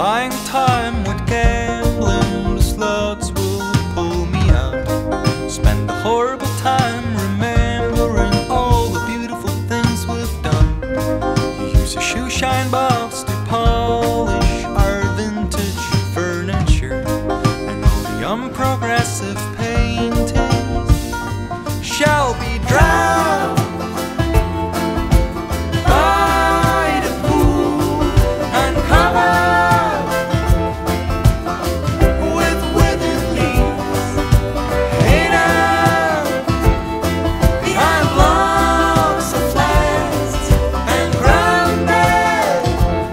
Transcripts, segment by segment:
buying time with gambling, the slugs will pull me out. Spend a horrible time remembering all the beautiful things we've done. You use a shoe shine box to polish our vintage furniture, and all the unprogressive paintings shall be drowned by the pool and covered with withered leaves. Hidden behind blocks of flats and grounded.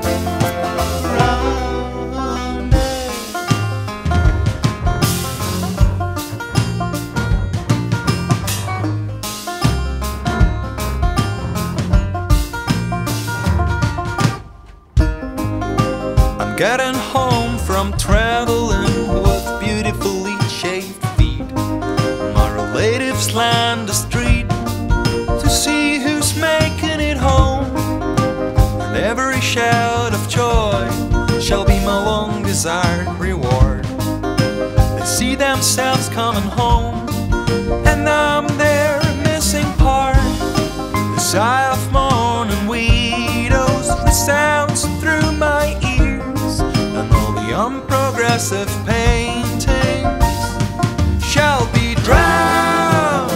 I'm getting home from traveling with beautifully shaved feet. My relatives line the street to see who's making it home, and every shout of joy shall be my long desired reward. They see themselves coming home, and I'm their missing part. The sigh of mourning widows resounds through my ears, and all the unprogressive paintings shall be drowned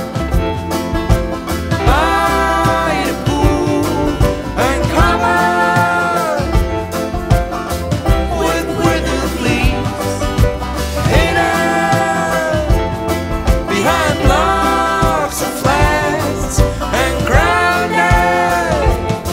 by the pool and covered with withered leaves. Hidden behind blocks of flats and grounded.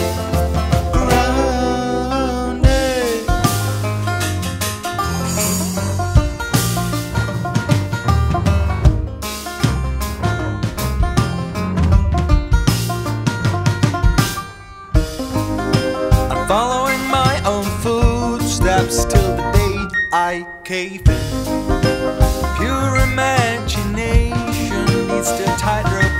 I'm following my own footsteps till the day I cave in. Pure imagination needs the tightrope